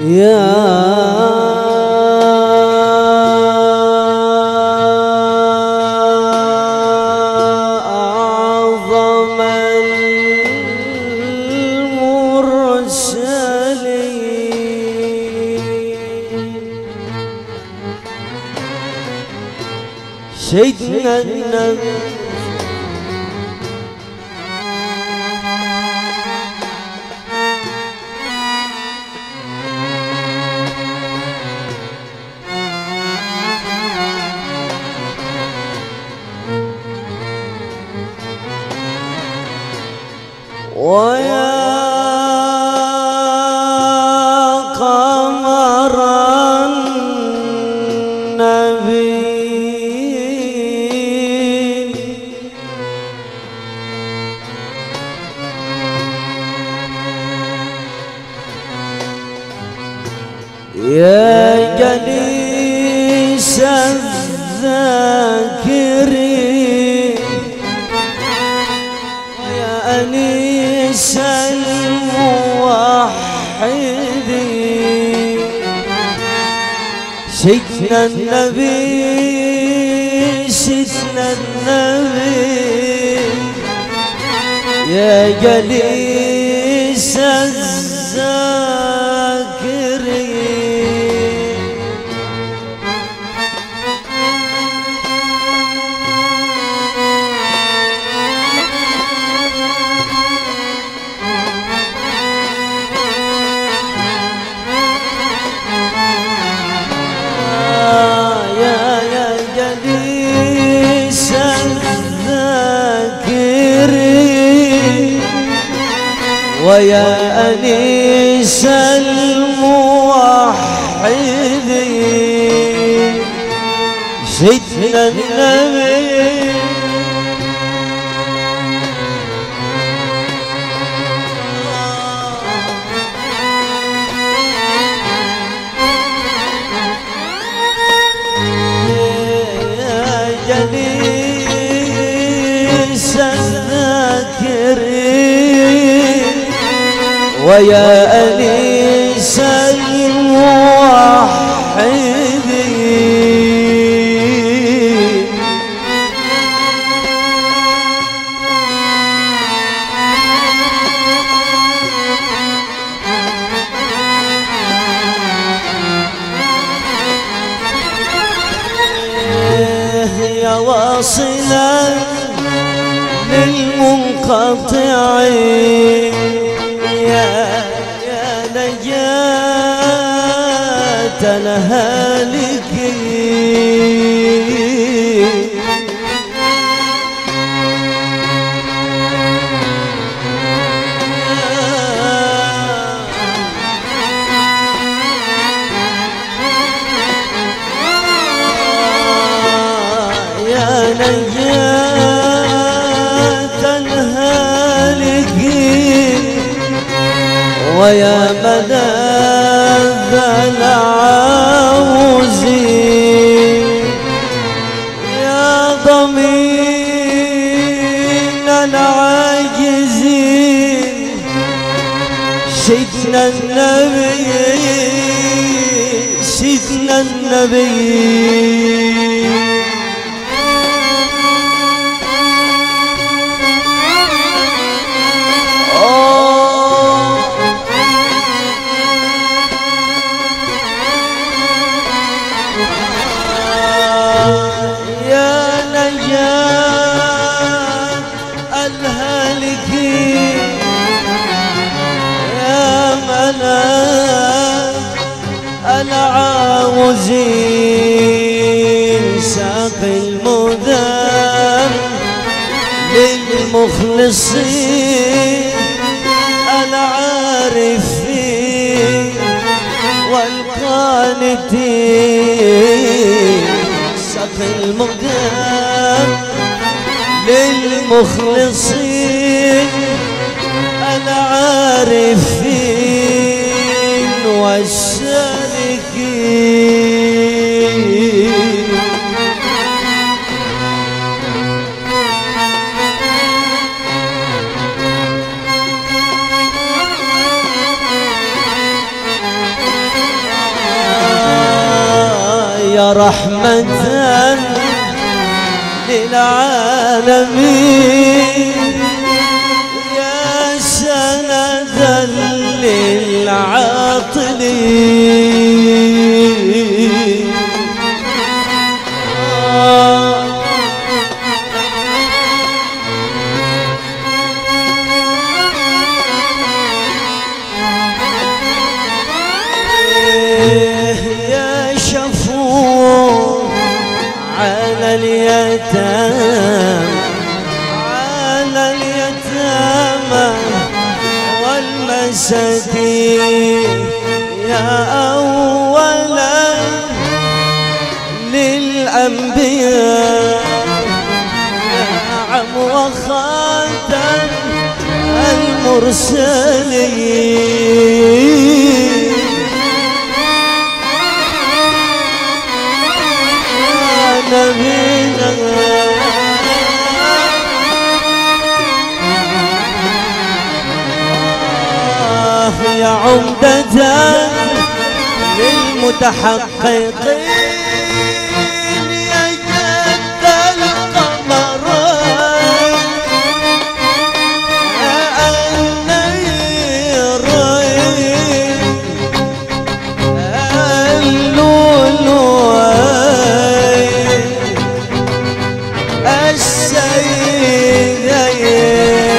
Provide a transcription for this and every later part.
يا أعظم المرسلين سيدنا النبي ويا قمر النبي يا جليس الذاكرين ويا أنيس الموحدين سيدنا النبي سيدنا النبي يا جليس الذاكرين يا جليس الذاكرين ويا أنيس الموحدين سيدنا النبي جليس الذاكرين ويا أنيس الموحدين يا واصلا للمنقطعين يا نجاة الهالكين يا نجاة الهالكين ويا ملاذ العاوزين يا ضمين العاجزين سيدنا النبي سيدنا النبي العاوزين ساقي المذاب للمخلصين العارفين والقانتين ساقي المذاب للمخلصين العارفين والسالكين للعالمين يا سندا للعاطلين. يا شفوع على اليتامى والمساكين يا أولا للأنبياء نعم وخاتم المرسلين يا نبينا يا عمدة للمتحققين يا جد القمرين يا النيرين اللؤلؤين السيدين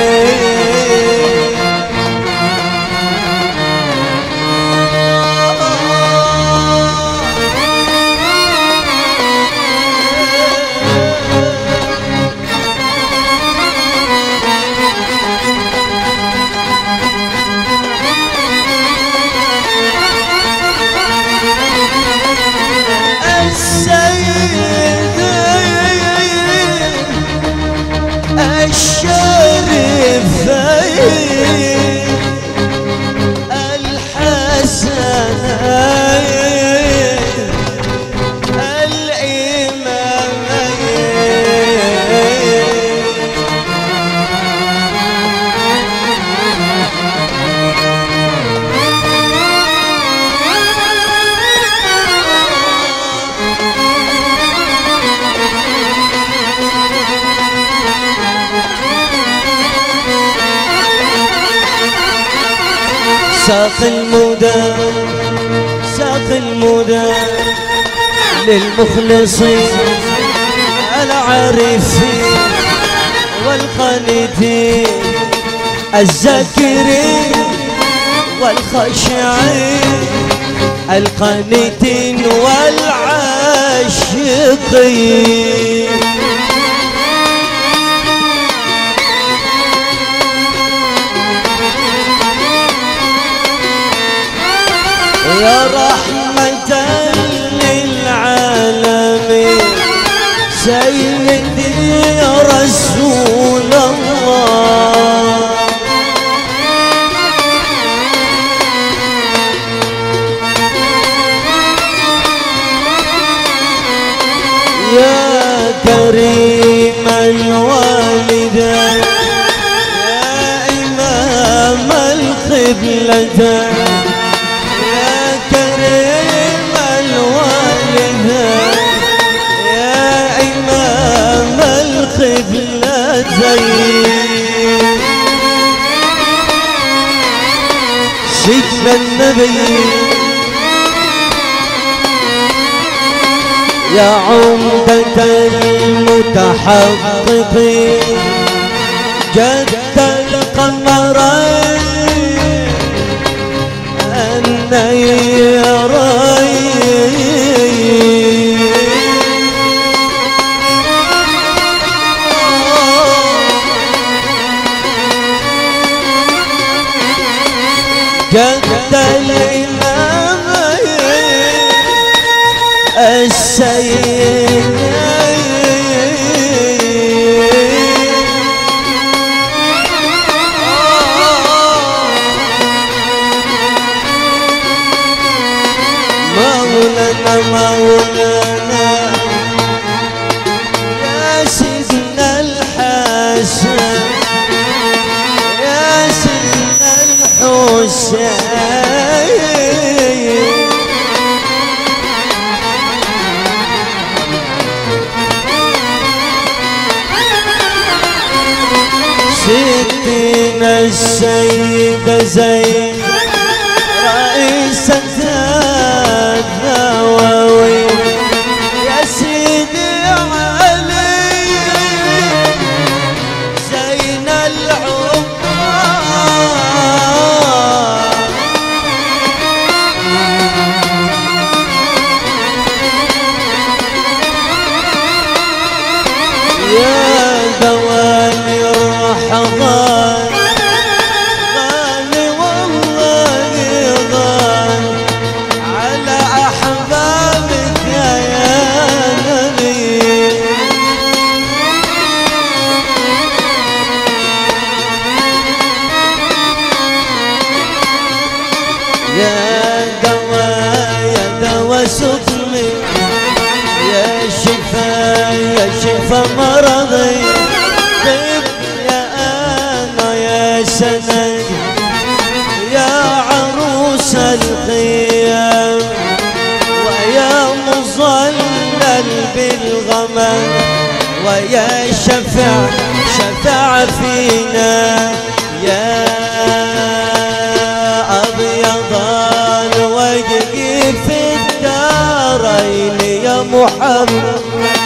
الشريفين الحسنين الإمامين ساق المدى للمخلصين العارفين والقانتين الذاكرين والخاشعين القانتين والعاشقين يا رحمة للعالمين سيدي يا رسول الله يا كريم الوالدين يا إمام القبلتين كريم الوالدين يا إمام القبلتين سيدنا النبي يا عمدة المتحققين جد القمرين النيرين جد الإمامين السيدين مولانا يا سيدنا الحسن يا سيدنا الحسين ستنا السيدة زين رئيسة النووي يا سيدي علي زين العمر يا دواني الرحمن غالي والله غالي على أحبابك يا نبي يا دوا سقمي يا شفا مرضي طيب يا أنا يا سند يا عروس الخيام ويا مظلل بالغمام ويا شفع فينا يا أبيض الوجه في الدارين يا محمد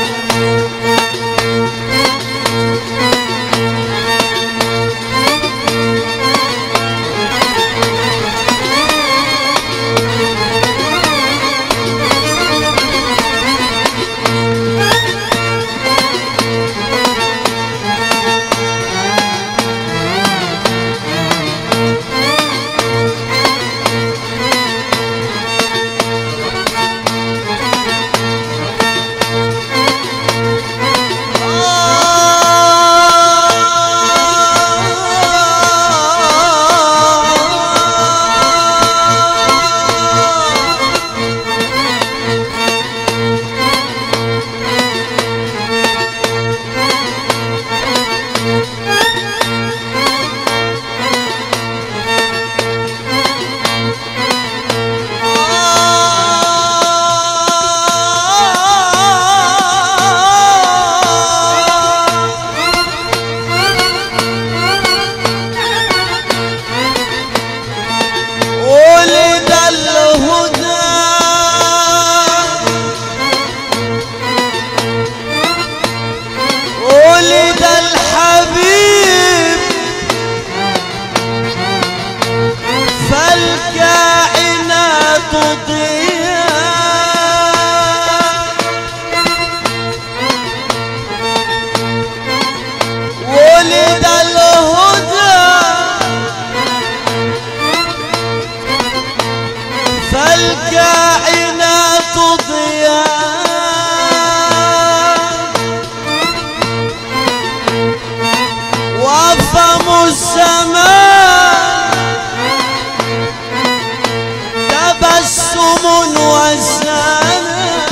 فالكائنات ضياء وفم السماء تبسم وسلام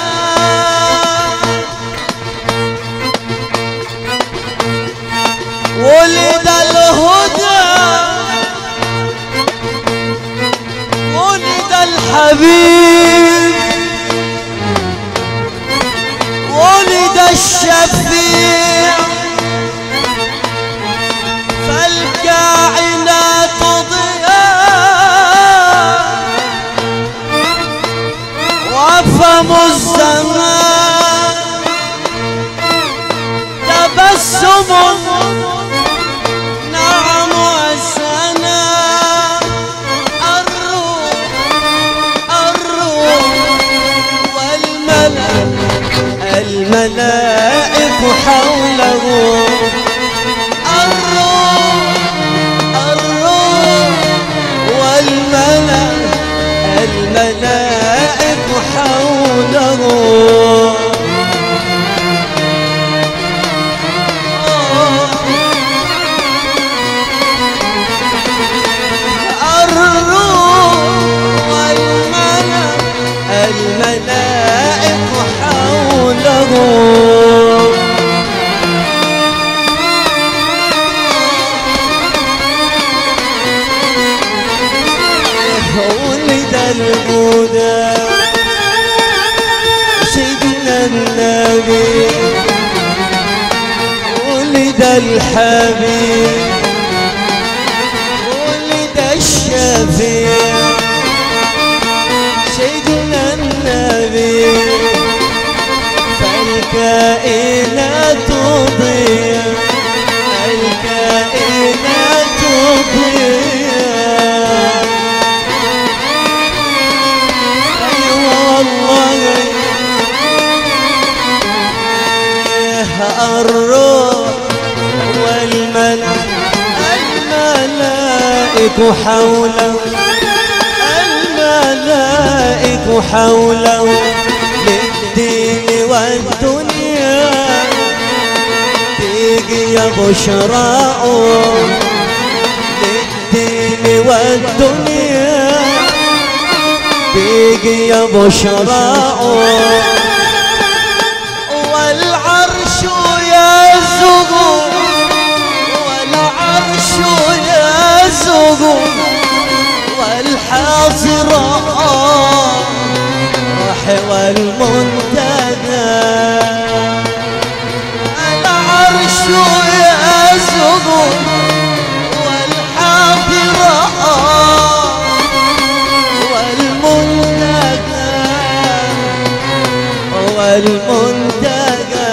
ولد الهدى ولد الحبيب ولد الشفيع فالكائنات ضياء وفم الزمان تبسم نعم وسنا الروح والملائك حوله الروح والملائك حوله الملائك حوله ولد الهدى سيدنا النبي ولد الحبيب الشفيع سيدنا النبي فالكائنات تضيع الكائنات تضيع أيوة والله الروح والملائك حوله الملائك حوله للدين والدنيا تيجي يا بشراء للدين والدنيا تيجي يا بشراء والعرش يزغ والعرش يزغ والحاضرات والمنتدى العرش يزغ والحاضرات والمنتدى والمنتدى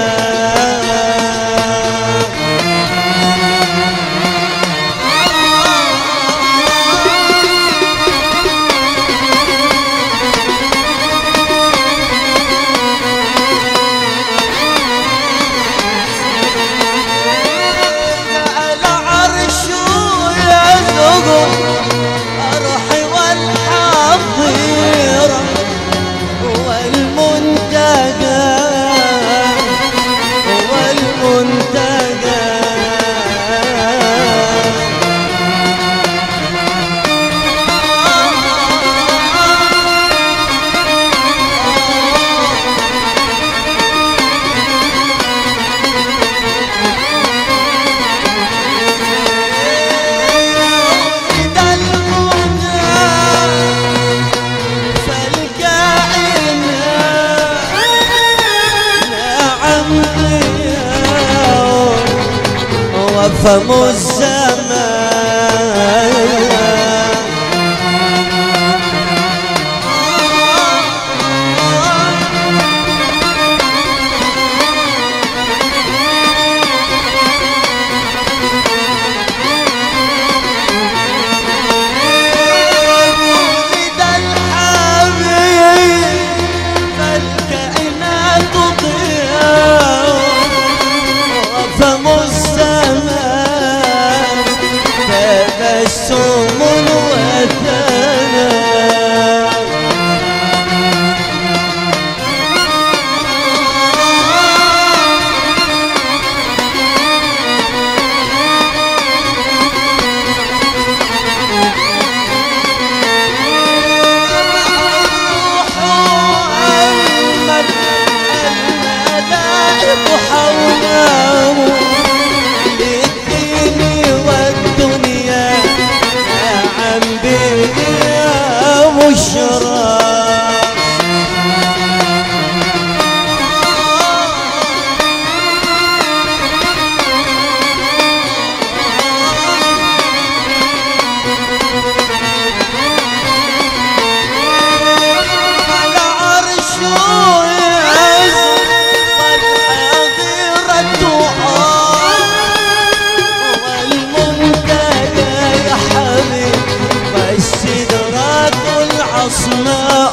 فم الزمان ولد الحبيب فالكائنات تضيع وفم الزمان تبسم وثنى الملائك حوله للدين والدنيا نعم بها بشرى العرش يزن والحظيرة والمنتدى يا حبيب والسدرات العصماء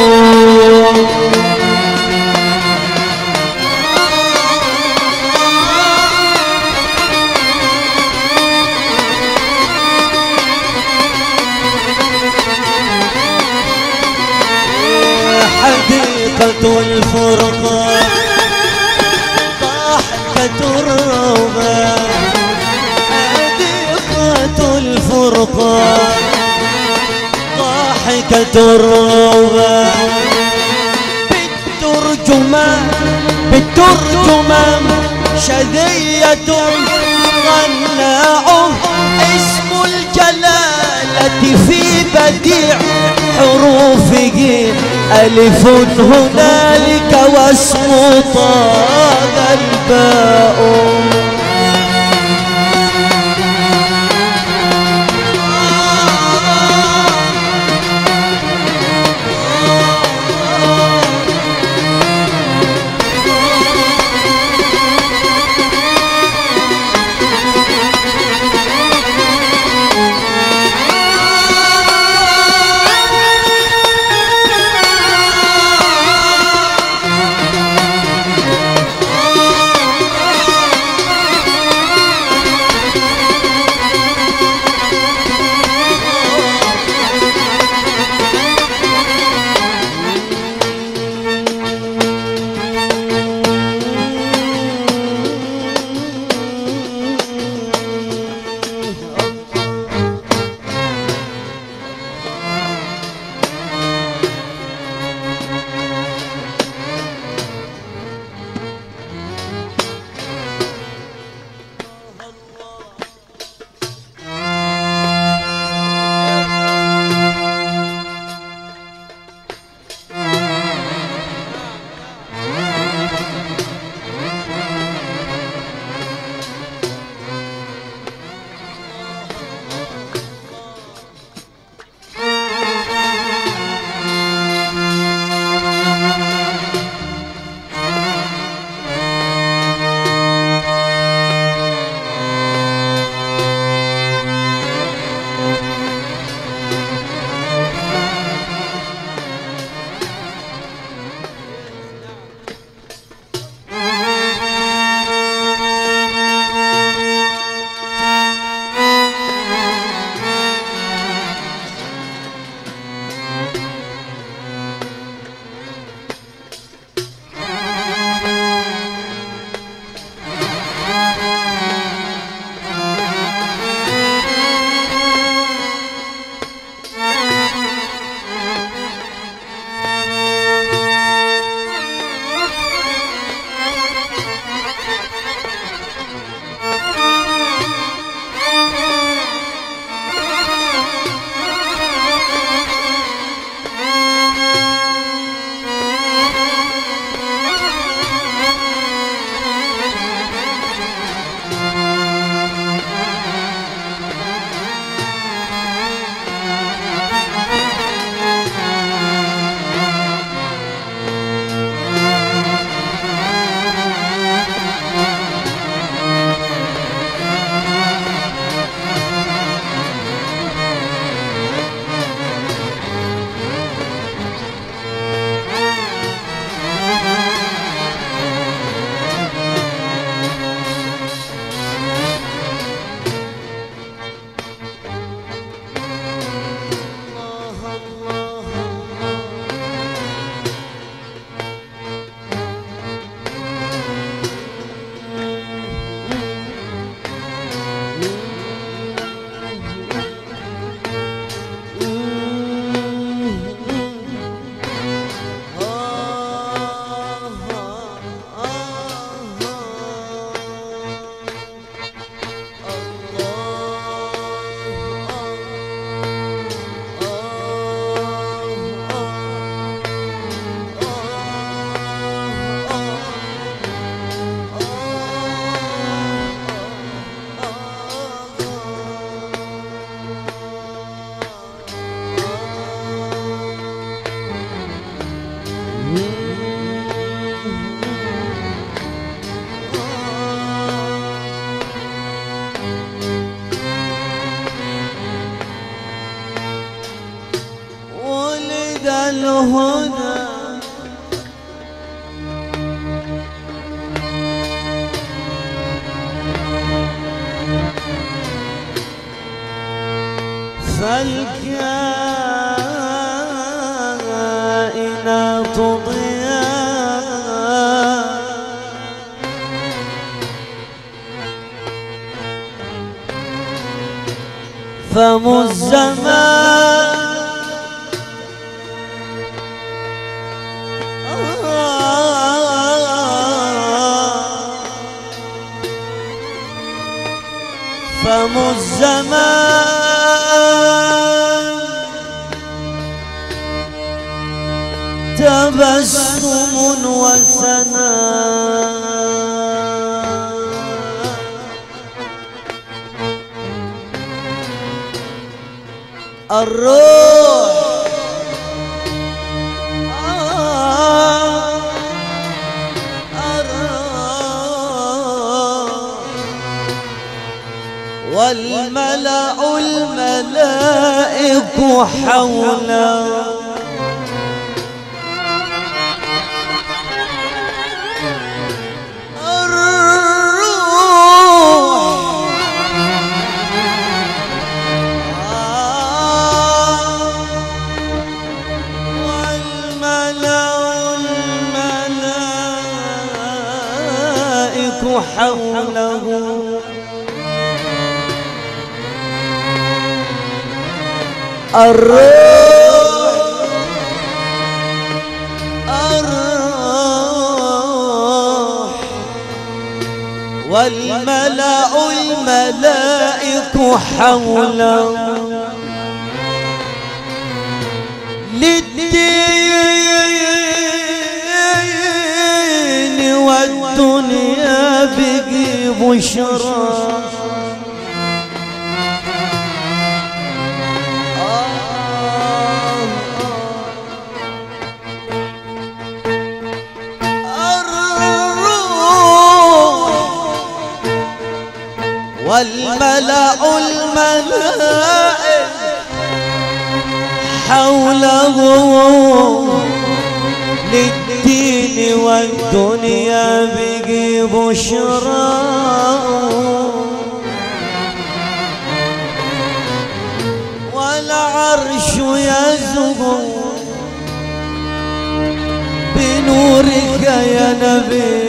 حديقة الفرقان ضحكة الرومان حديقة الفرقان ضحكة الرومان بالترجمان شذية غناء اسم الجلالة في بديع حروفه ألف هنالك واسم طه الباء هنا فالكائنات ضياء فم الزمان فم الزمان تبسم وسناء الروح والملأ الملائك حوله حوله الروح والملأ الملائك حوله للدين والدنيا بقي بشرى والملأ الملائك حوله للدين والدنيا بقي بشرى والعرش يزهو بنورك يا نبي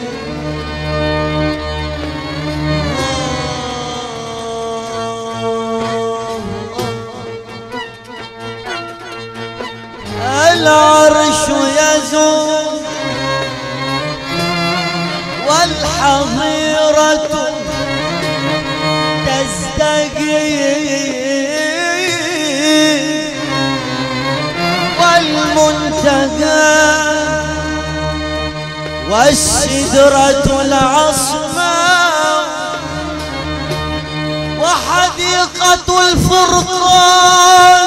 العرش يزول والحظيرة تزدقي والمنتهى والسدرة العصمى وحديقة الفرقان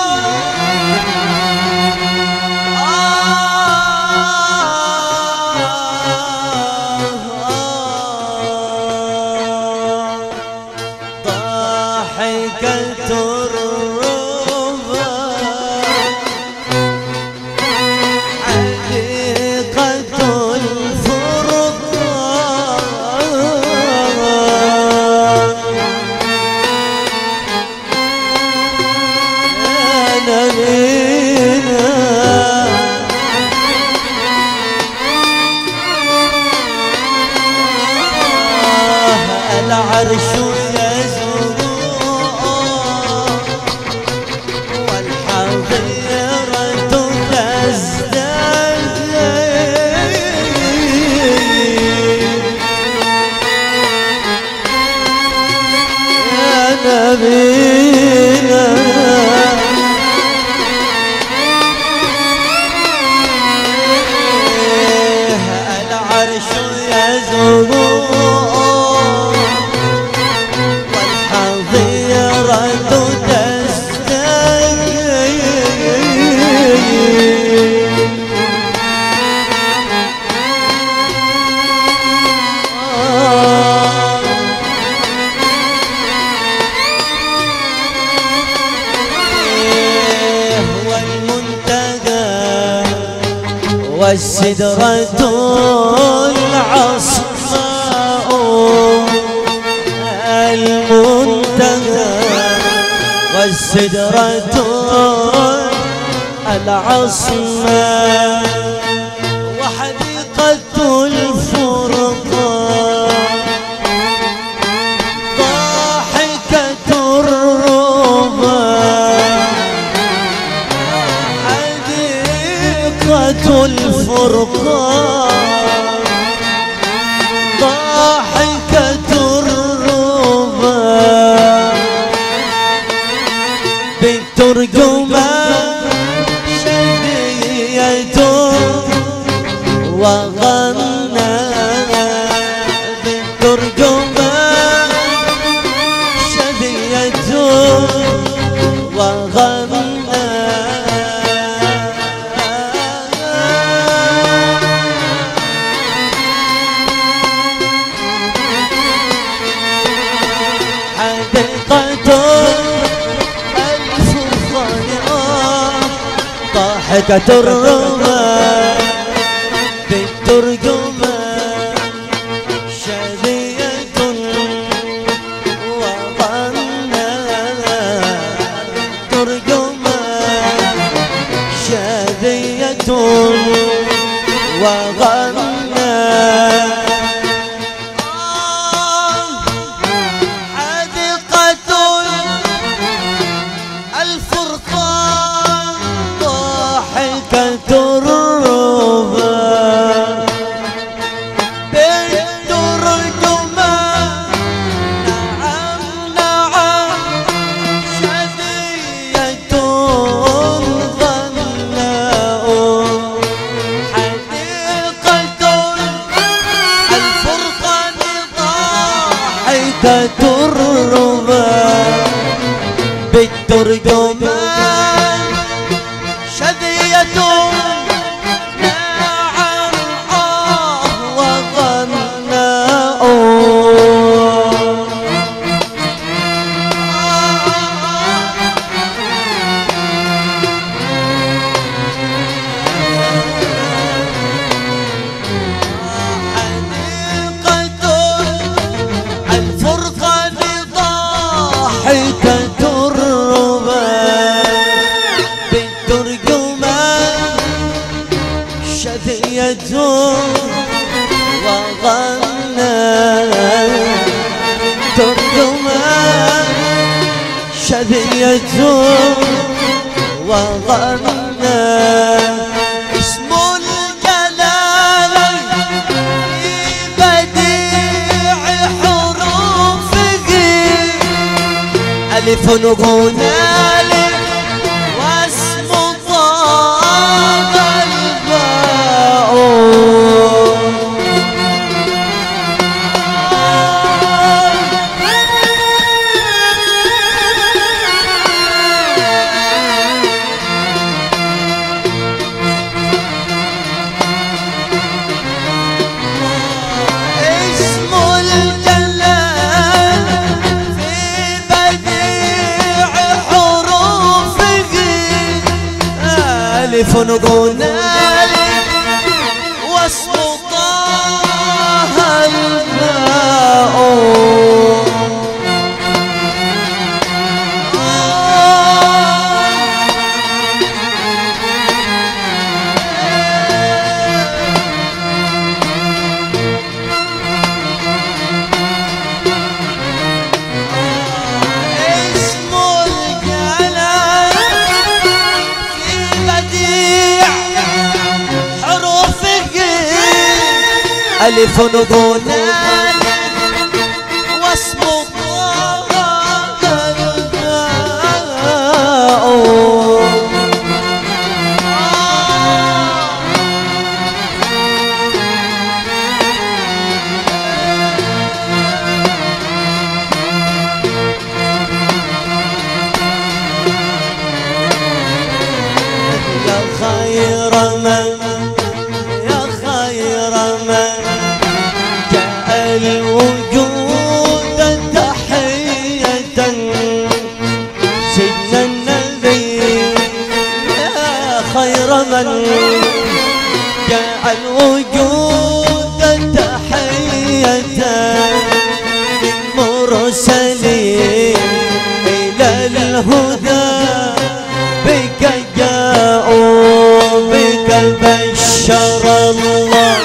العرش يزور والحظيرة تزدهي يا نبينا العرش يزور والسدرة العصماء المنتهى والسدرة العصماء وحديقة الفرقان ضاحكة الربا حديقة الفرقان ضاحكة الربا بالترجمان شدية وغنى بالترجمان شدية وغنى حديقة الفرقان ضاحكة الربا بالترجمان شدية وغنى ترجمان شدية وغنى حديقة الفرقان ضاحكة الربا بالترجمان نعم نعم شدية غناء حديقة الفرقان ضاحكة الربا بالترجمان شدية نعم وغناء حديقة الفرقان ضاحكة الربا بالترجمان شدية وغنى ترجمان شدية وغنى اسم الجلال في بديع حروفه ألف هنالك واسم طه الباء اسم الجلال في بديع حروفه ألف هنالك واسم طه الباء اسم الجلال في بديع حروفه ألف هنالك واسم طه الباء يا خير من جاء من مرسلين إلى الهدى بك جاءوا بك بشر الله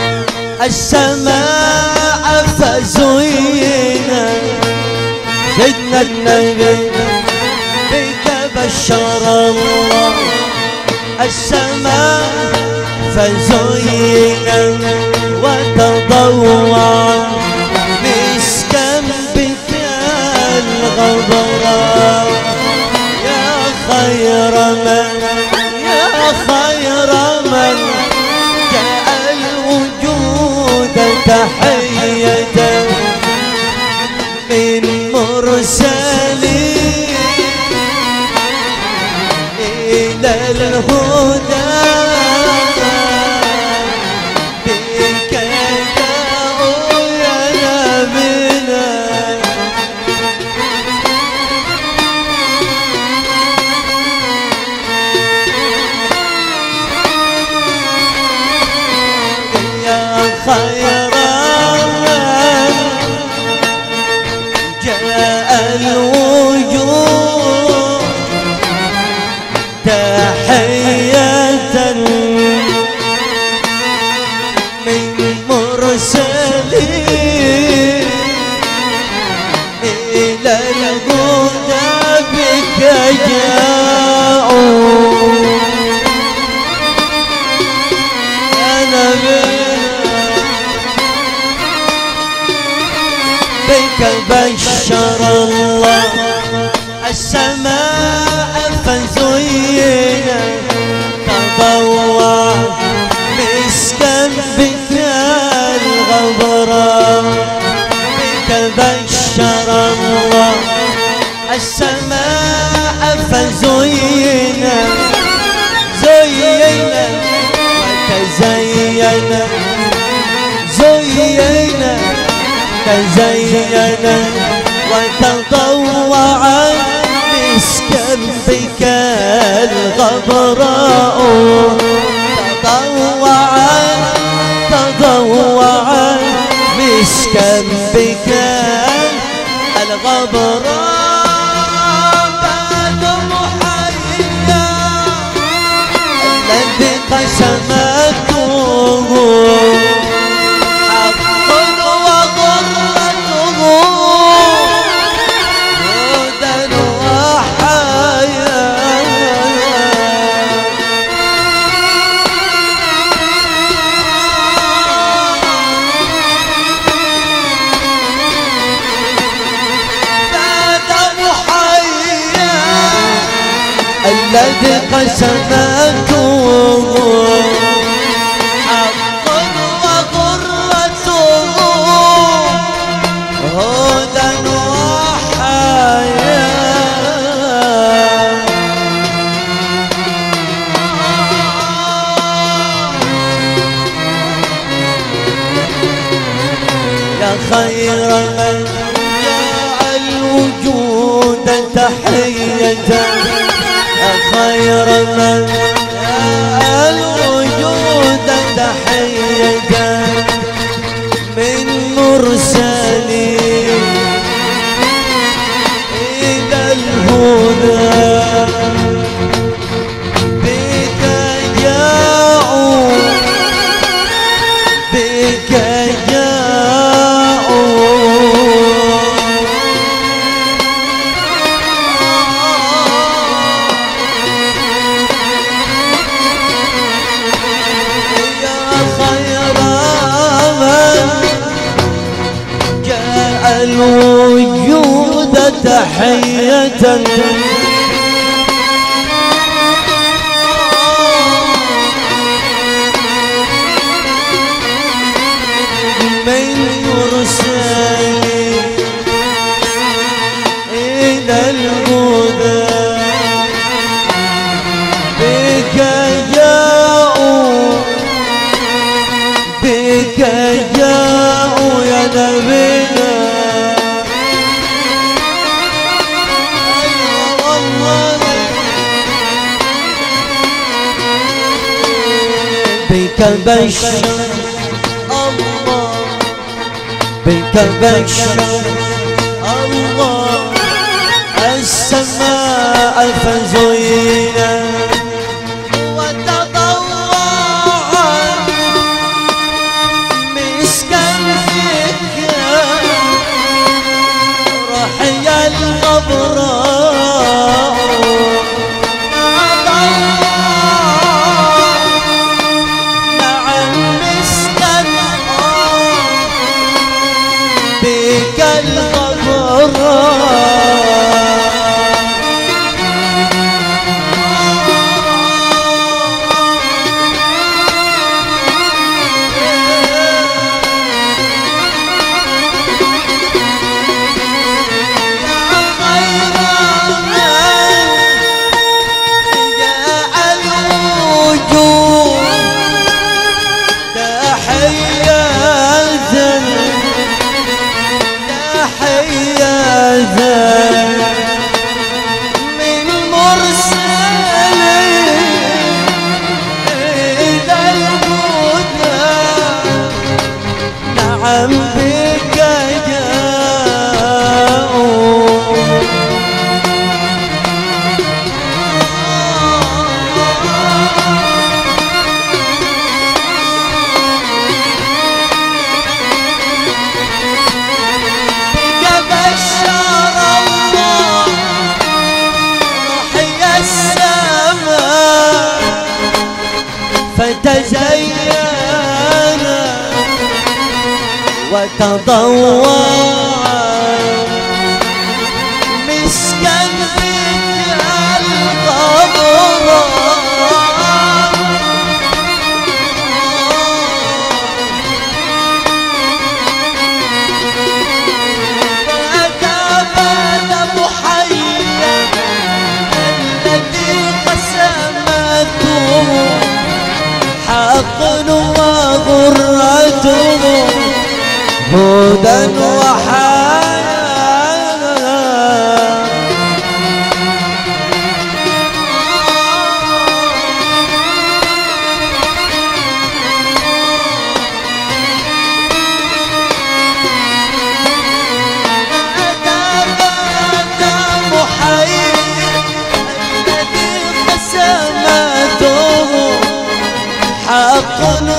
السماء فزينا سيدنا النبي بك بشر الله السماء فزينا وتضوع مسكا بك الغبراء يا خير من جاء الوجود تحية من مرسلين إلى الهدى بك جاءوا يا نبينا يا خير من جاء الوجود تحية من مرسلين إلى الهدى بك جاءوا يا نبينا بك بشر الله السماء فزينا تضوع مسكا بك الغبراء بك بشر الله السماء فزينا زينا وتزينا زينا تزينا وتضوعا مسكا بك الغبراء تضوعا مسكا بك الغبراء بعد محيا الذي قسمته حق وغرته هدى وحياة بعد محيا الذي قسمته حق وغرته هدى وحياة يا خير من جاء الوجود تحية يا خير من جاء الوجود تحية من مرسلين إلى الهدى بك جاءوا بك جاءوا يا خير من جاء الوجود تحية من مرسلين إلى الهدى بك جاءوا بك جاءوا يا نبينا بك بشر الله بك بشر الله السماء فزينا وتضوعا مسكا فيك رحي الغبراء بك فتزين وتضوع مسكا بك الغبراء فتبات محيا الذي قسمته حق وغرته هدى وحياة أتبات محيا الذي قسمته حق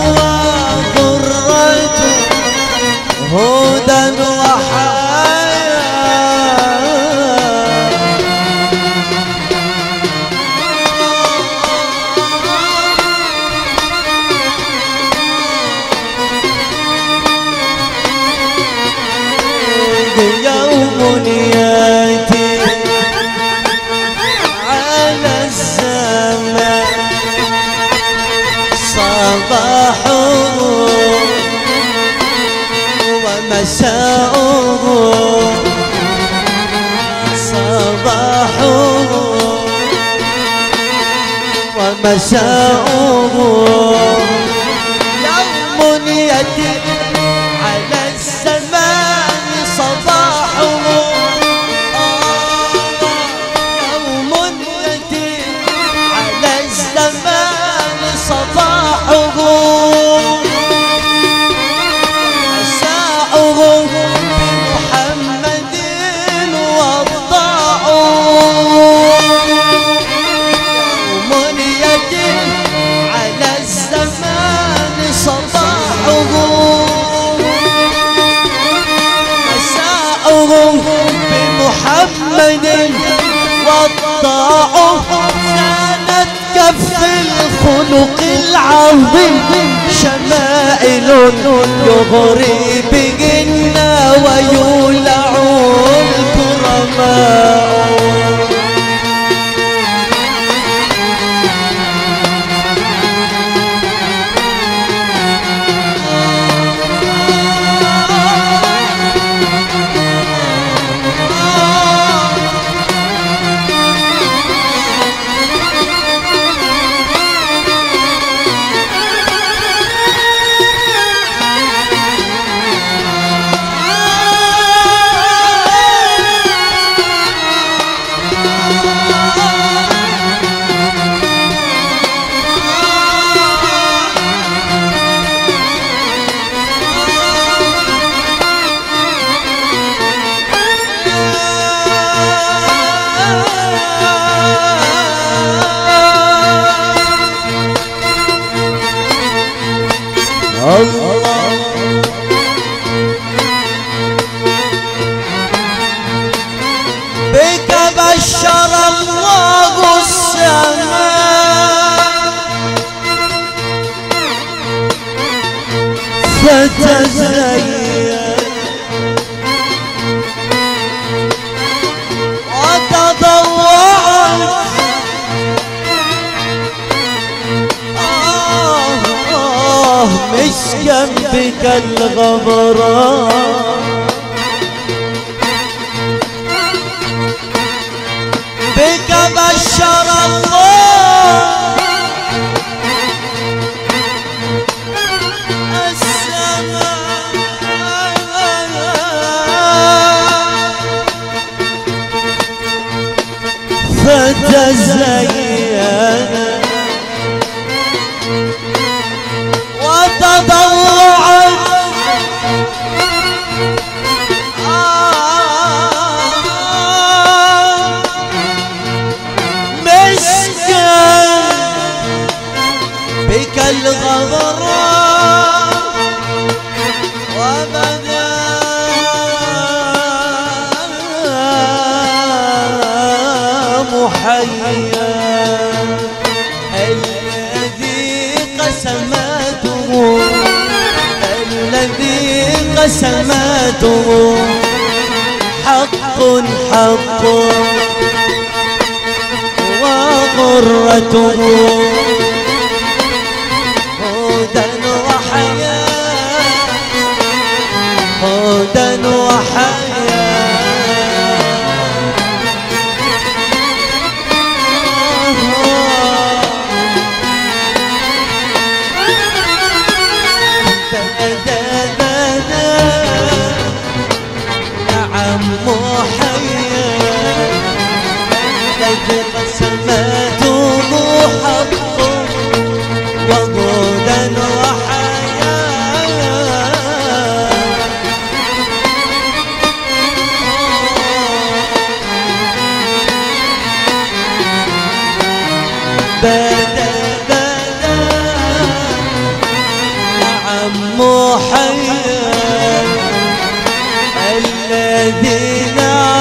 وغرته هدى وحياة يوم ياتي على الزمان صباحه ومساؤه صباحه ومساؤه يوم يأتي على الزمان صباحه يوم يأتي على الزمان صباحه بمحمد وضاعه يوم يأتي على الزمان صباحه مساؤه بمحمد وضاعه زانت كف الخلق العظيم شمائل يغري بهن ويولع الكرماء بشر الله السماء فتزين وتضوعت مسكا بك الغبراء بك بشر الله السماء فتزين وتضوعت مسكا بك الغبراء وبدا محيا الذي قسمته قسمته حق حق وغرته هدى وحياة هدى وحياة قسمته حق وغدا وحياة بدا نعم محيا الذين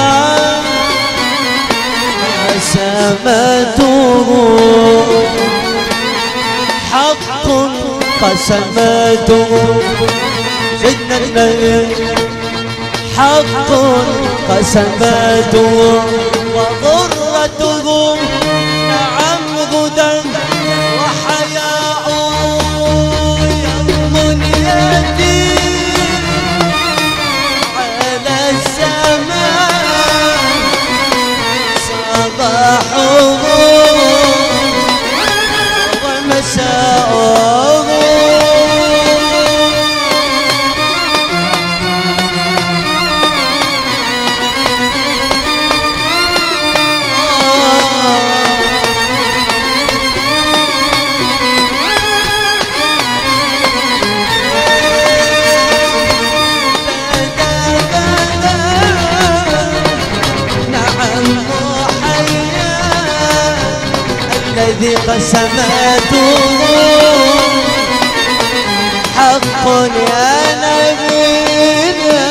قسمته حق قسمته سيدنا النبي حق قسمته وغرته نعم غدا وحياء يوم يأتي على السماء صباحه ومساءه الذي قسمته حق يا نبينا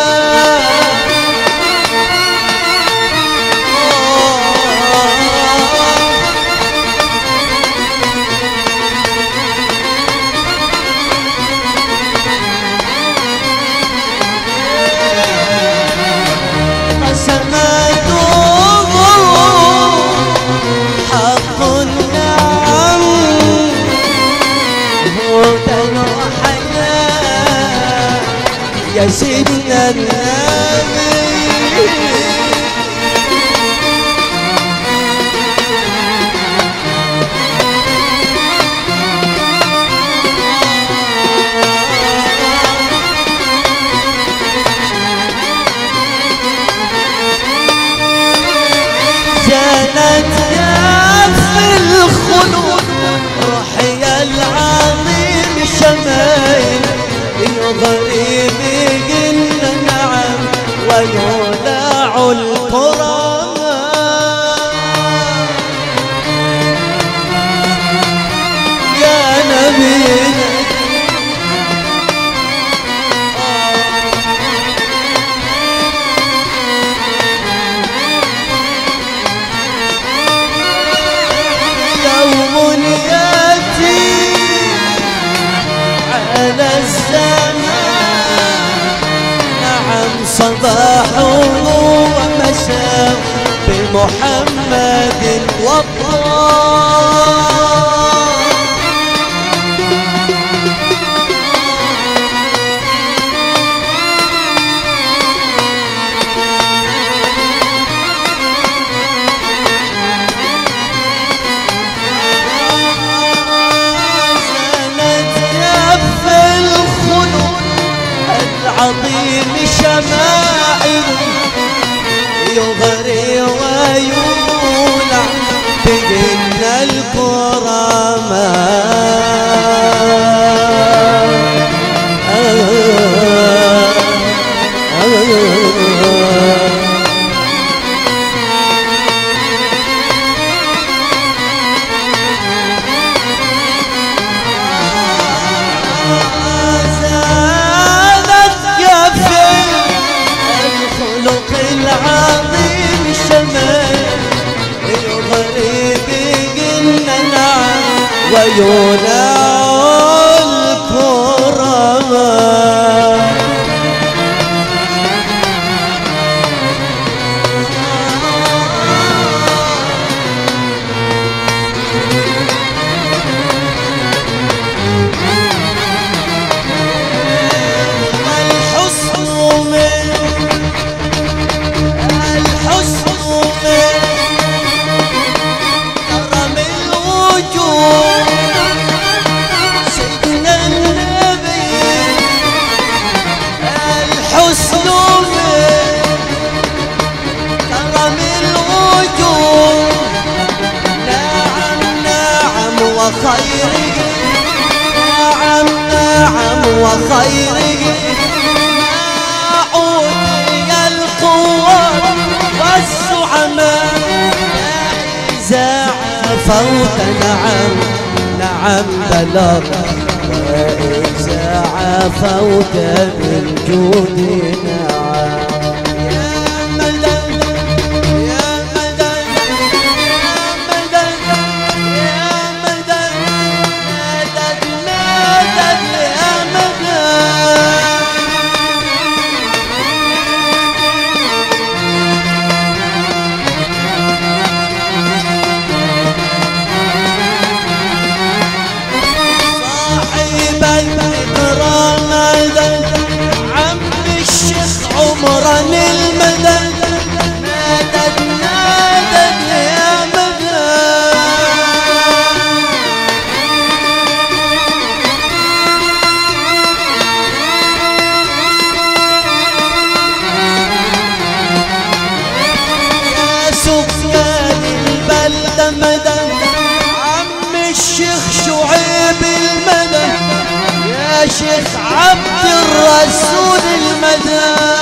يا سيدنا النبي زانت في الخلود روحي العظيم شمائل غريب قلنا نعم ويولع القرآن يا نبينا صباح ومساء بمحمد والله. عظيم شمائل يغري ويولع بين الكرماء. العظيم شمال يغرق قلنا ويولع الكرماء. وخيره نعم نعم وخيره ما أوتي القوة والزعماء إذا عفوت نعم نعم بلغ وإذا عفوت بالجود نعم. عمرا المدد نادد نادد يا مدد. يا سكان البلدة مدد عم الشيخ شعيب المدد يا شيخ عبد الرسول المدد.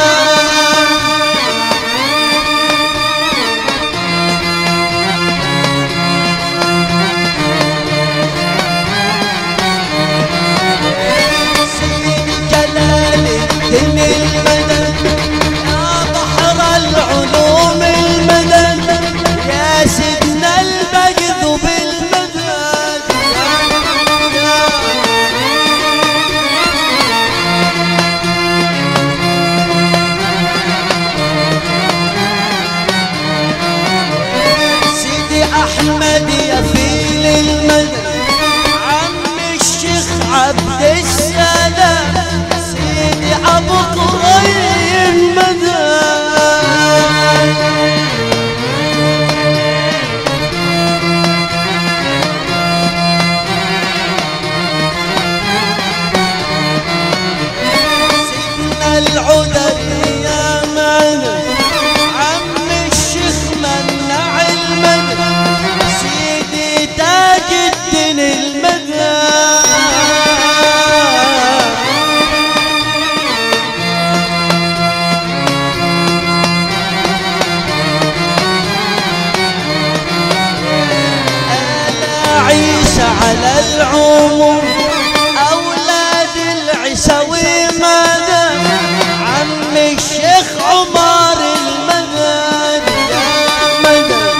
المدد يا بحر العلوم المدد يا سيدنا البجذ بالمدد. سيدي أحمد يا فيل المدد عم الشيخ عبد السلام سيدي أبو قريب مدد. سيدنا العدل يا مدد عم الشيخ منع المدد سيدي تاج الدين المدد. على العموم أولاد العسوي ماذا عم الشيخ عمر المدد يا مدد.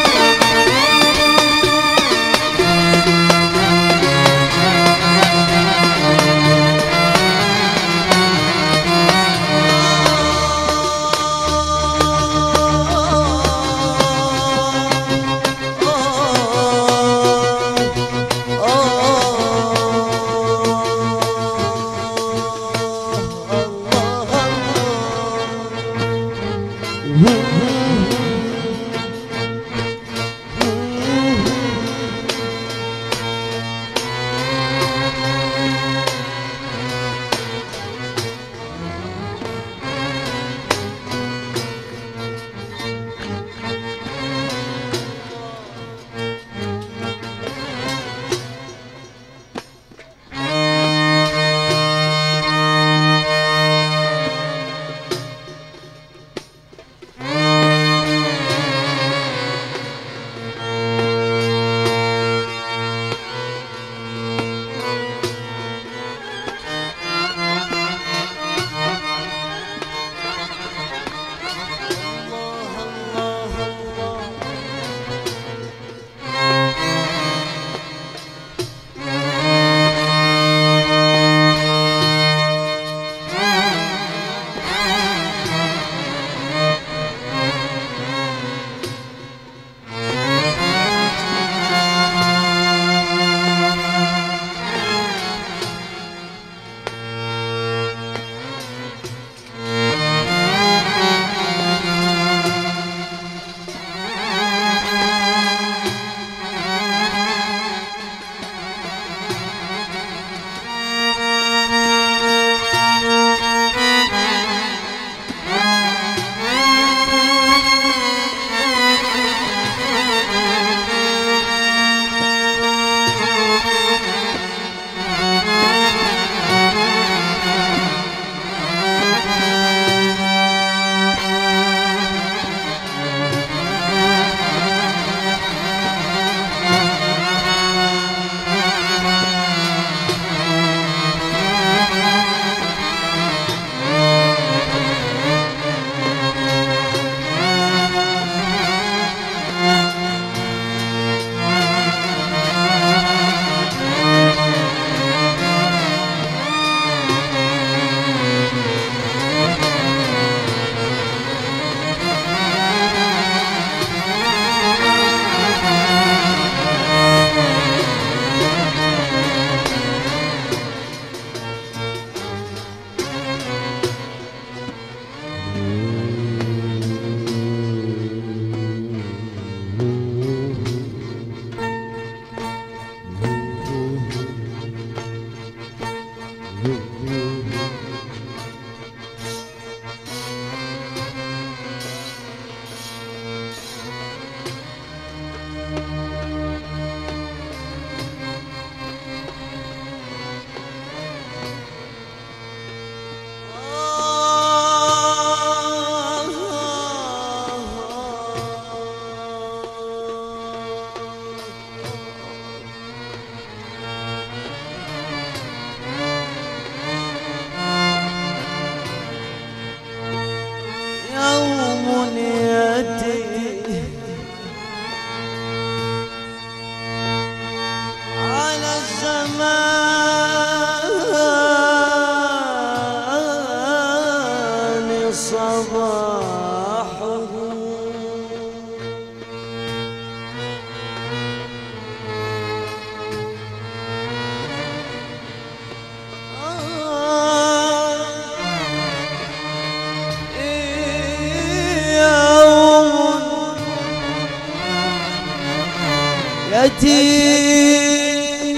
يتيم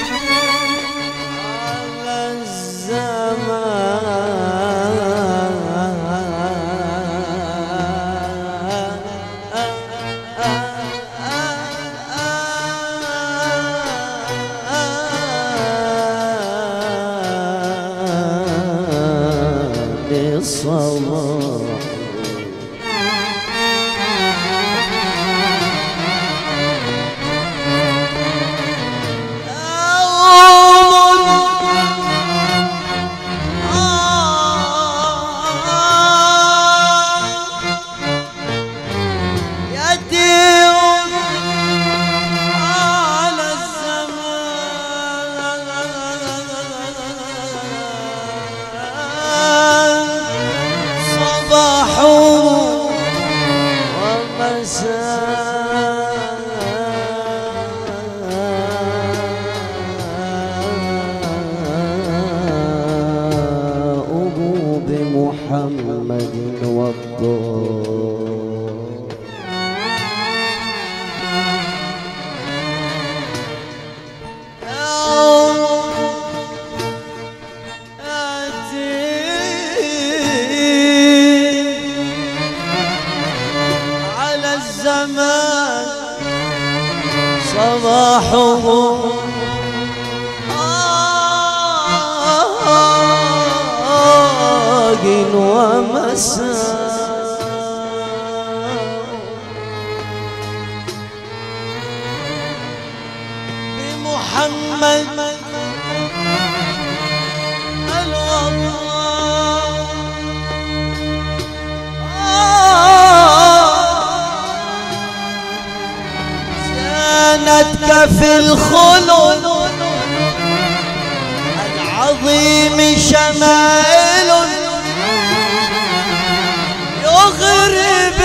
على الزمان الصباح صباحه ومساء بمحمد الوفاء زانتك في الخلق العظيم شمائل يغرب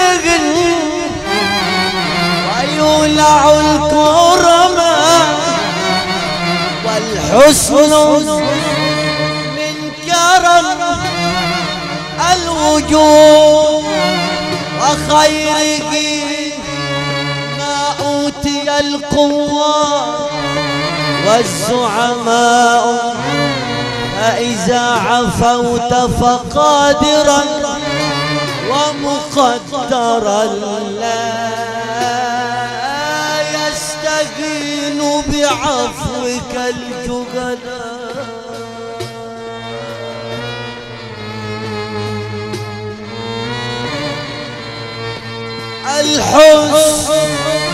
ويولع الكرماء والحسن من كرم الوجوه وخيره ما أوتي القوة والزعماء فإذا عفوت فقادرا ومقدرا لا يستهين بعفوك الجهلاء الحسن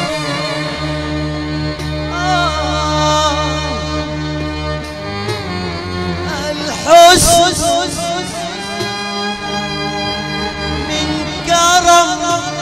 الحسن من كرم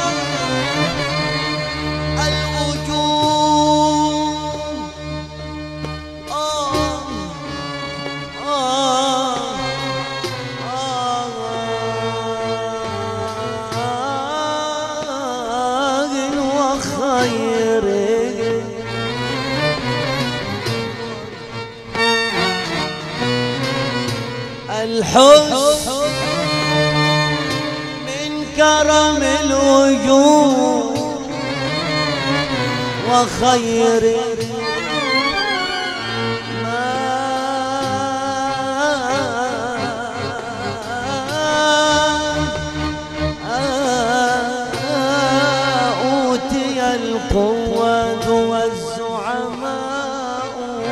الحسن من كرم الوجوه وخير ما أوتي القوة والزعماء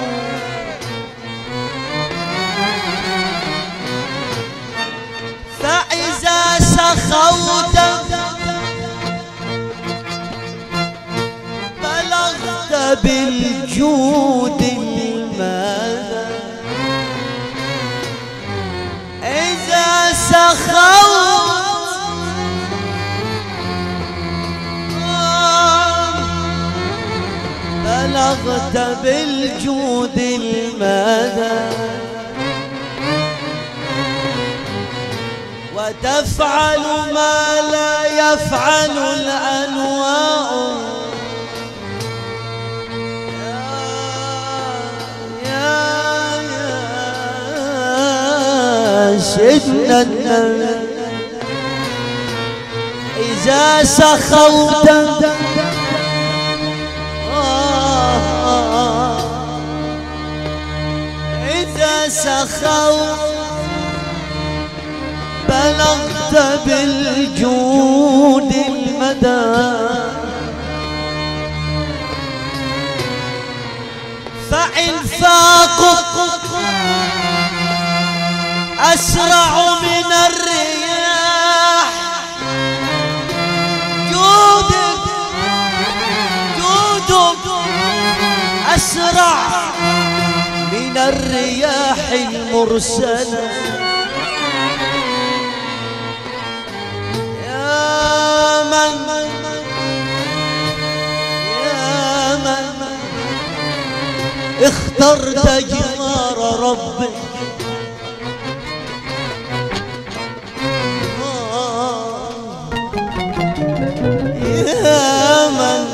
فإذا سخوت بلغت بالجود المدى إذا سخوت بلغت بالجود المدى وتفعل ما لا يفعل الأنواء يا سيدنا النبي إذا سخوت إذا سخوت بلغت بالجود المدى فإنفاقك أسرع من الرياح جودك أسرع من الرياح المرسلة يا من اخترت جوار ربك يا من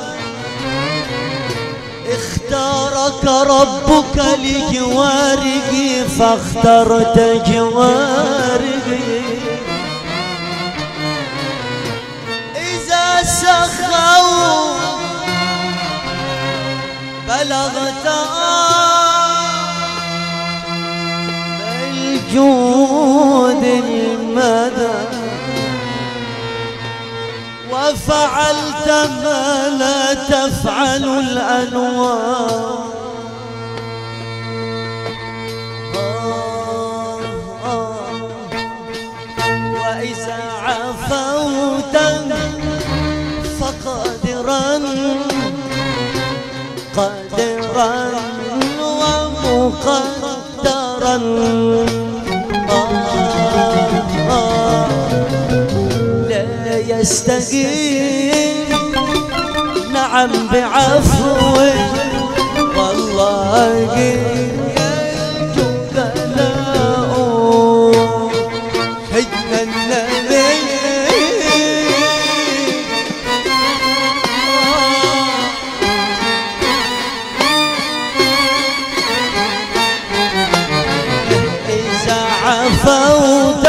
اختارك ربك لجوارك فاخترت جوارك سخوا بلغت بالجود المدى وفعلت ما لا تفعل الأنوار. وإذا عفوت فقادرا قادرا ومقدرا لا يستقيم نعم بعفوك والله يرجوك لاؤ سيدنا النبي إذا عفوت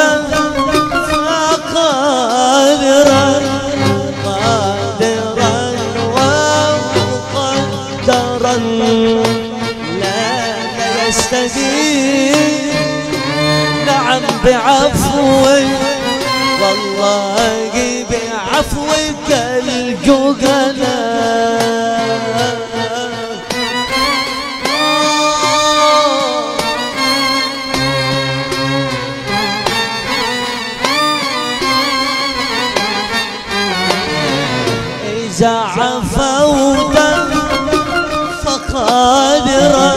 فقادرا قادرا ومقدرا لا يستجيب نعم بعفوك والله بعفوك الجغلاء. إذا عفوت فقادرا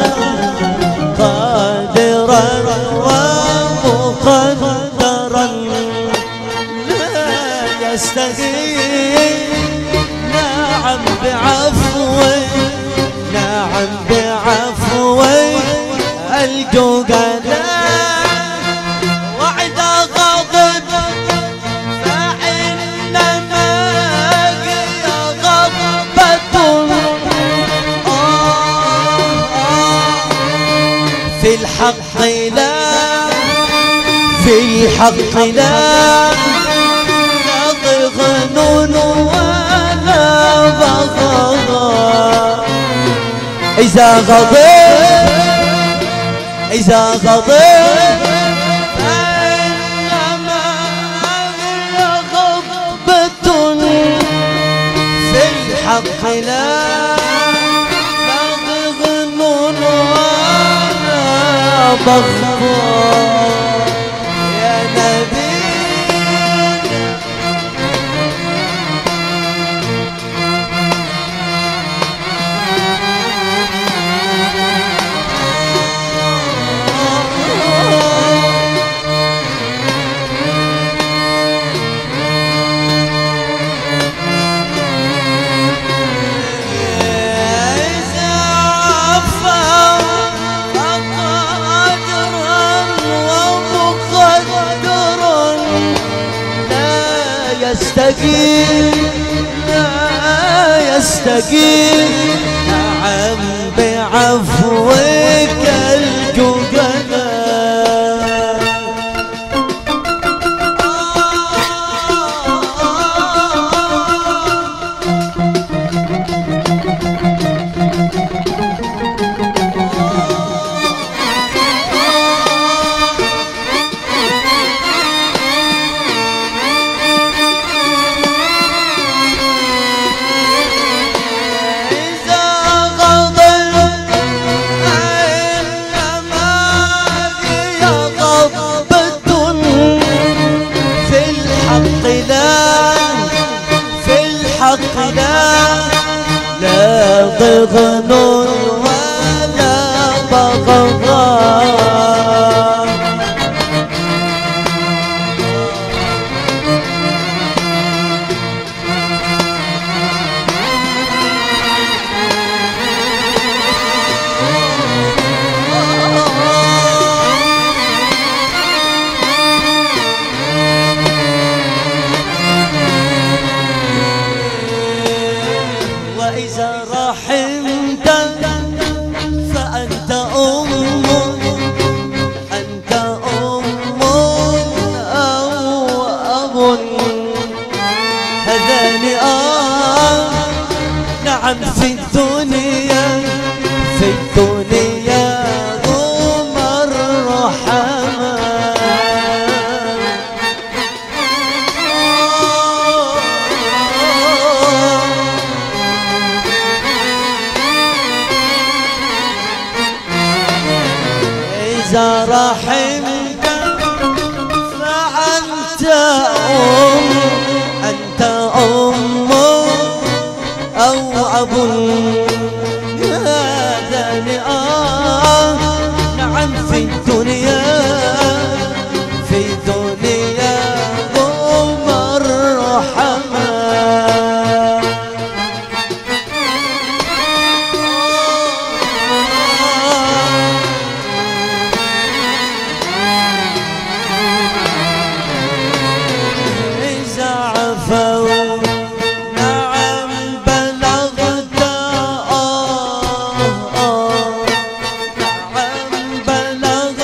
قادرا ومقدرا لا يستقيم نعم بعفوك نعم بعفوك الجغلاء. وإذا غضب فإنما هي غضبة في الحق لا في الحق لا ضغن ولا بغضاء. إذا غضب فإنما هي غضبة في الحق لا ضغن ولا بغضاء يا نبي. لا يستقيم نعم بعفوك الجغلاء. لا ضغن ولا بغضاء. وإذا رحمت فأنت أنت أو أب هذان نعم في الدنيا هم الرحمن. رحمك فأنت أنت أم أو أبو هذا نعم في الدنيا ضم الرحمة إذا عفوا نعم بلغت نعم بلغت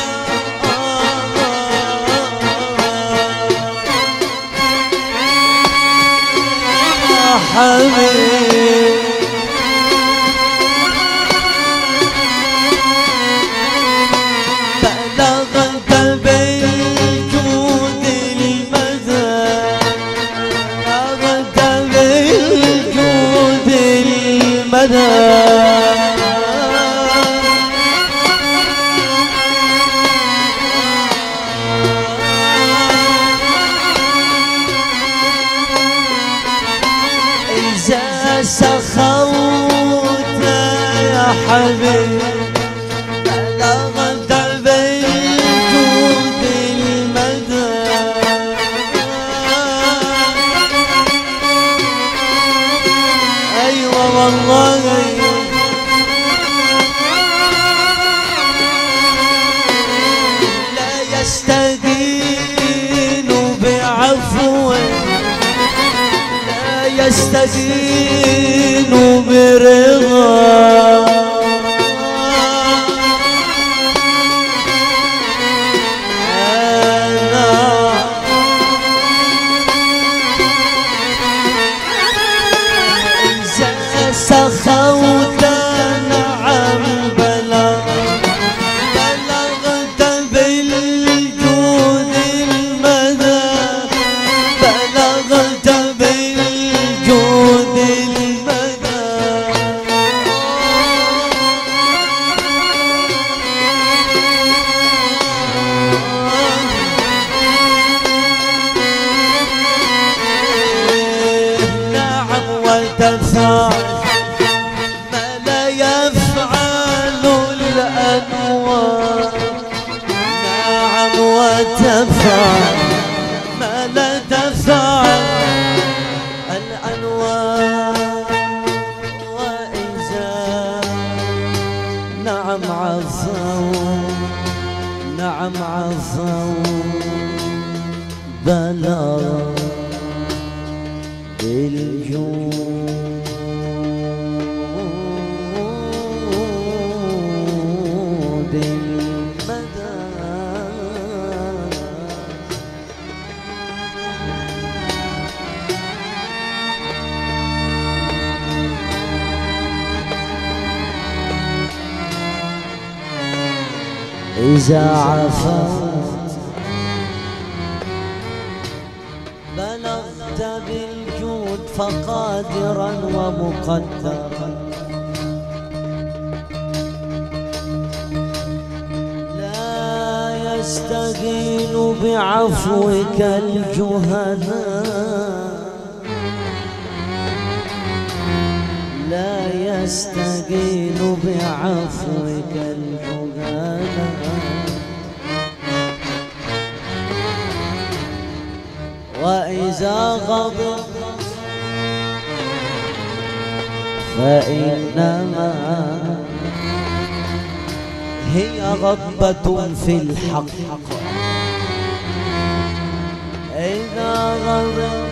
يا حبيب بلغت بالجود المدى بلغت بالجود المدى إذا سخوت يا حبيب بلغت بالجود المدى أيوة والله لا يستدين بعفو يستدين برضا إذا سخوت نعم بلغت بالجود المدى بلغت بالجود المدى نعم وتفعل ما لا يفعل الأنوار نعم وتفعل ما لا تفعل الأنوار وإذا نعم عفوا نعم عفوا بلغ بالجود المدى إذا عفوت بلغت بالجود فقادرا ومقدرا لا يستهين بعفوك الجهلاء لا يستهين بعفوك الجهلاء وإذا غضبت فإنما هي غضبة في الحق إذا غضبت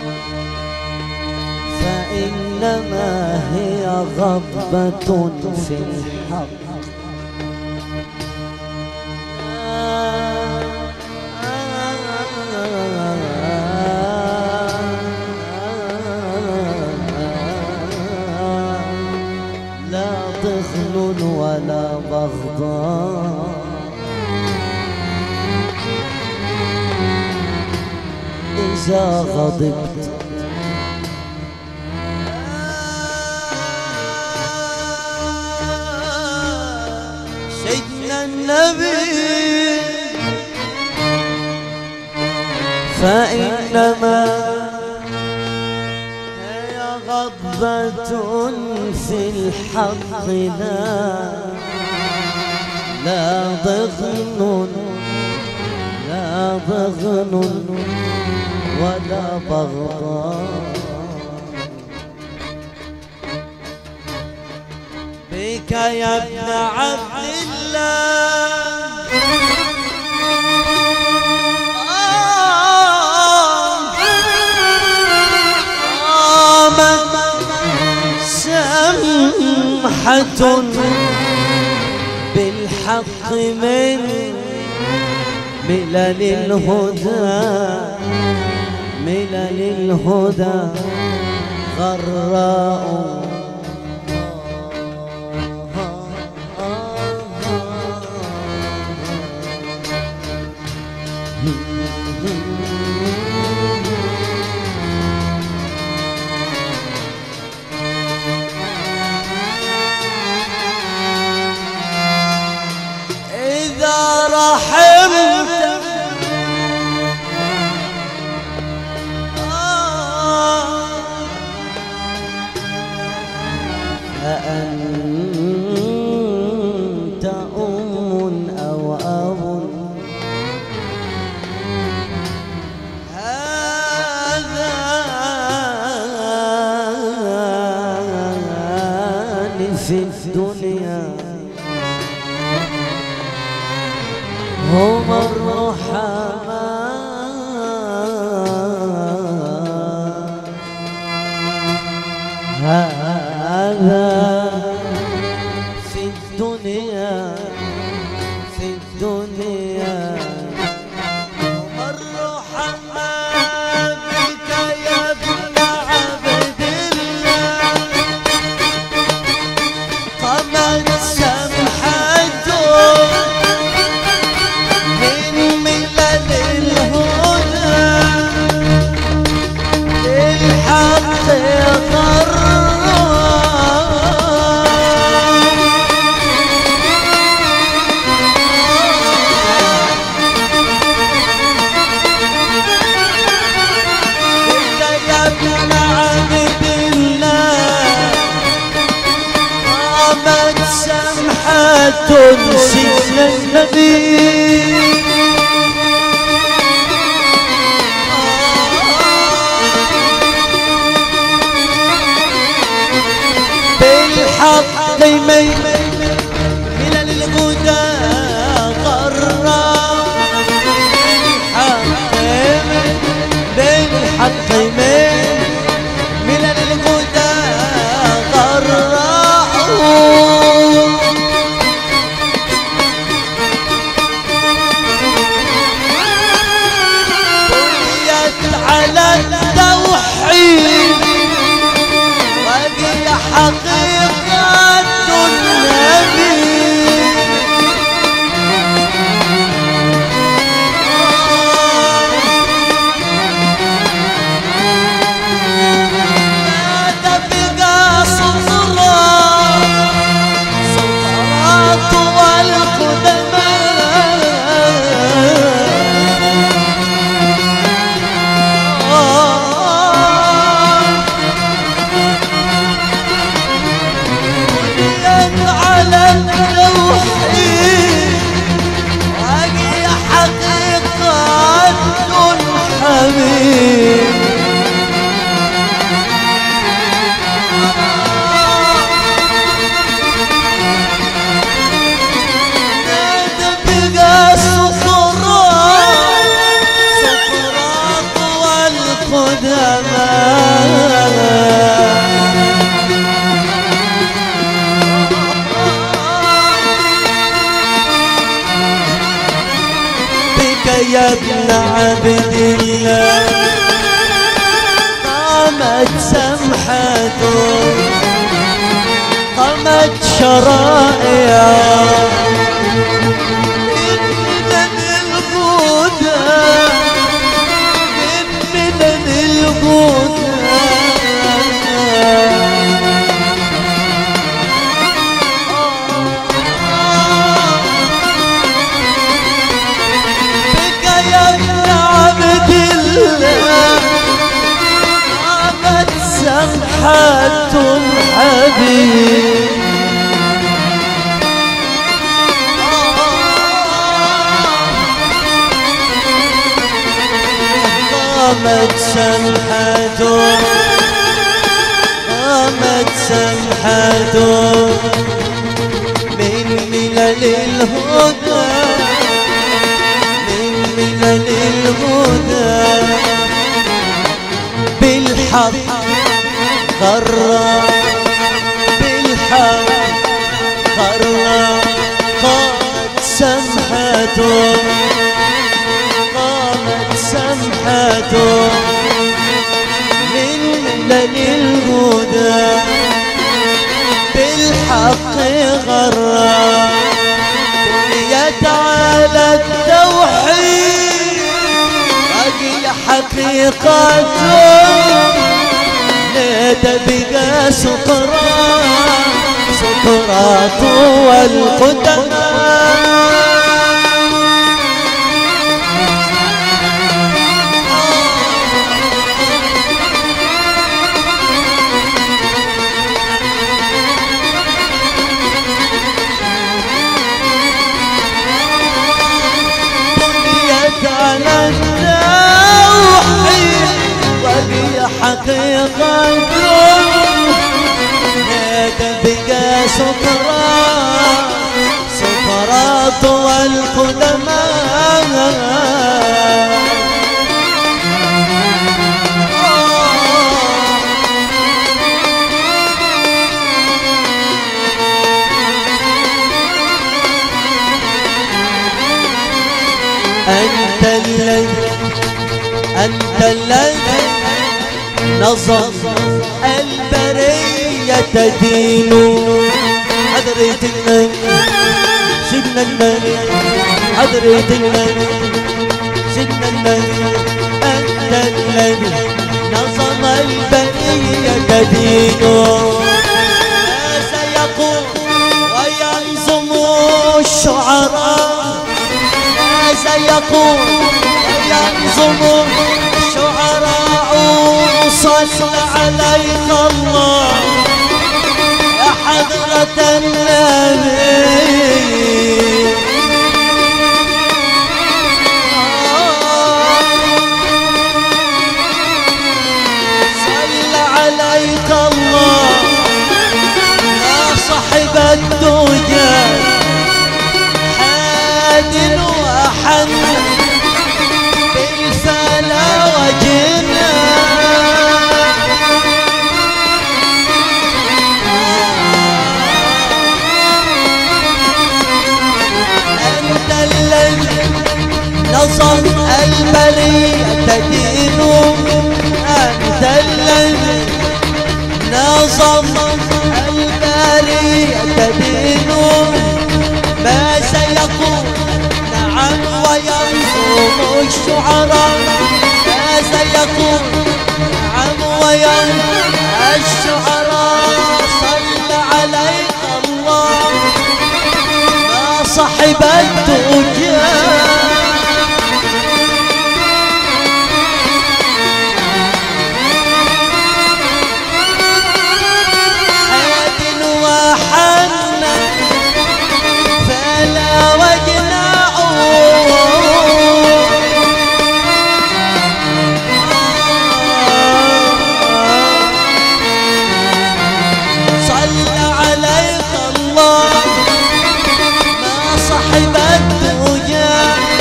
فإنما هي غضبة في الحق طفل ولا بغضاء إذا غضبت سيدنا النبي فإنما هي غضبة في الحق لا ضغن ولا بغضاء بك يا ابن عبد الله سمحة بالحق من ملل الهدى غراء إذا رحمت فأنت أم أو أب هذان في الدنيا هم الرحماء هذا في الدنيا هم الرحماء بك يا ابن عبد الله قامت سمحته من ملل الهدى الحق سيدنا النبي بالحق ملل الهدى غرا بالحق ملل الهدى غرا على التوحيد وهي حقيقة النبي ماذا بقى سطرات والقدماء على التوحيد وهي حقيقة الحبيب تبقى سطرات والقدماء يا ابن عبد الله قامت سمحته قامت شرائع من الهدى سمحتم حبيب قامت سمحتم قامت سمحتم من ملل الهدى من ملل الهدى بالحق غرام بالحق غرام قامت سمحتم قامت سمحتم من ملل الهدى بالحق غرام بنيت على التوحيد باقي حقيقته نادى بقى سقراط والقدماء بنيت على التوحيد وهي حقيقة نادى بقى سقراط والقدماء أنت الذي نظم البرية تدين حضرة النبي سيدنا النبي حضرة النبي سيدنا النبي أنت الذي نظم البرية تدين ما سيقول وينظم الشعراء ما سيقول وينظم الشعراء صلى عليك الله يا حضرة النبي صلى عليك الله يا صاحب الدجى حاد وحن بالفلا وجنا أنت الذي نظم البرية تدين أنت الذي نظم البرية تدين ما سيقول نعم وينظم الشعراء ما سيقول نعم وينظم الشعراء صلى عليك الله يا صاحب الدجى حاد وحنى فلا وجناء صلى عليك الله ما صحب الدجى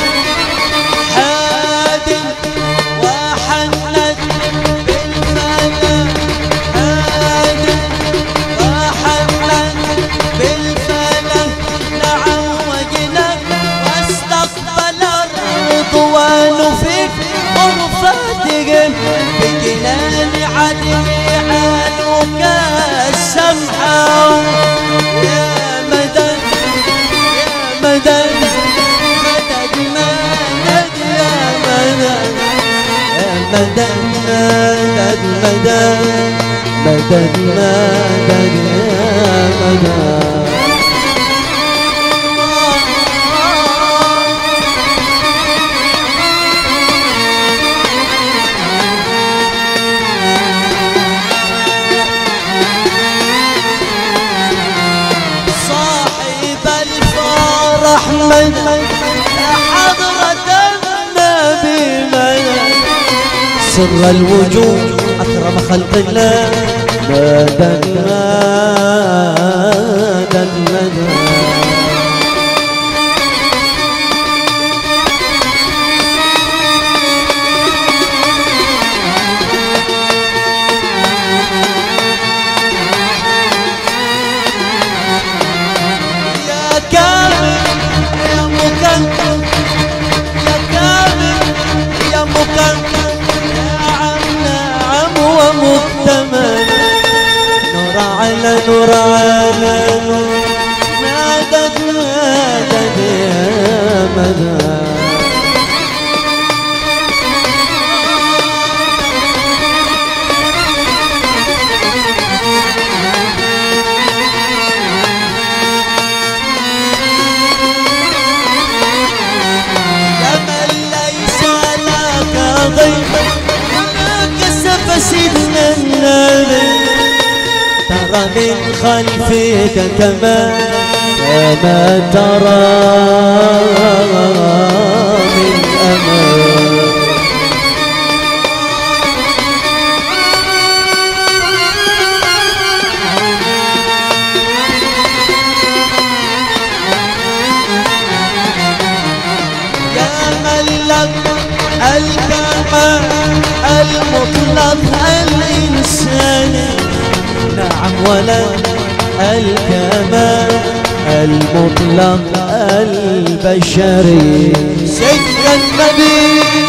حاد وحنت بالفلا حاد وحنت بالفلا نعم وجنك واستقبل الرضوان في غرفتهم بجنان عدن عالوك السمحة يا مدد يا مدد مدد مدد يا مدد يا مدد مدد مدد مدد مدد يا مدد سر الوجود أكرم خلق الله مدد مدد مدد. يا كامل يا مكمل يا كامل يا مكمل ومكتمل نور على نور على نور مدد مدد يا مدد. يا من ليس لك ضيف سيدنا النبي ترى من خلفك كما ترى من أمام. يا من لك الكمال المطلق الإنسان نعم ولا الكمال المطلق البشري سيد النبي.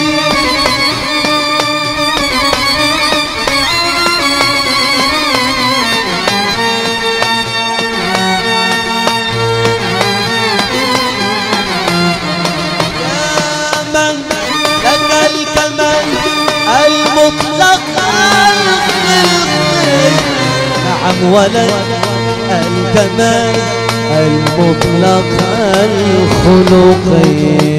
يا من لك الكمال المطلق الخلقي نعم ولد الكمال المطلق الخلقي.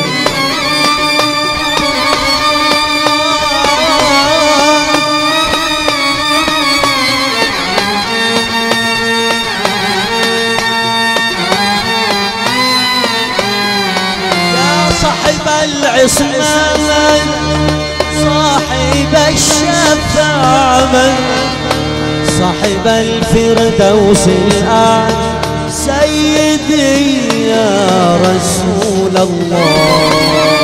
يا صاحب العصمة صاحب الشفاعة صاحب الفردوس الأعلى سيدي يا رسول الله.